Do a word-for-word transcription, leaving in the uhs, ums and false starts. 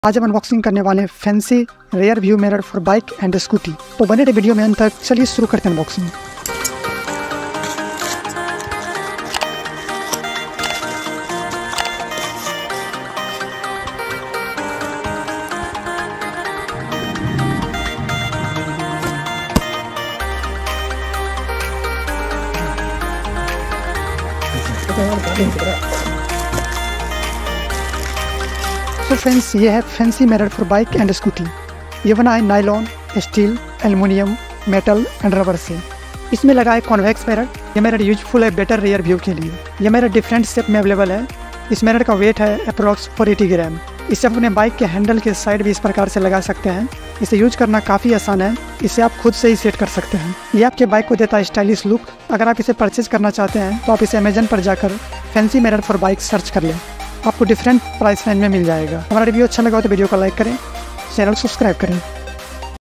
आज हम अनबॉक्सिंग करने वाले हैं fancy rear view mirror for bike and scooty. तो बने रहे वीडियो में अंत तक। चलिए शुरू करते हैं अनबॉक्सिंग। तो फ्रेंड्स, ये है fancy mirror for bike and scooty. ये बना है nylon, steel, aluminium, metal and rubber से। इसमें लगा है कॉन्वेक्स मिरर। ये मिरर यूजफुल है बेटर रियर व्यू के लिए। ये मिरर डिफरेंट शेप में अवेलेबल है। इस मिरर का वेट है अप्रॉक्स फोर एटी ग्राम। इसे अपने बाइक के हैंडल के साइड भी इस प्रकार से लगा सकते हैं। इसे यूज करना काफ़ी आसान है। इसे आप खुद से ही सेट कर सकते हैं। ये आपके बाइक को देता है स्टाइलिश लुक। अगर आप इसे परचेज करना चाहते हैं तो आप इसे अमेजन पर जाकर fancy mirror for bike search कर लें। आपको डिफरेंट प्राइस रेंज में मिल जाएगा। हमारा रिव्यू अच्छा लगा तो वीडियो को लाइक करें, चैनल सब्सक्राइब करें।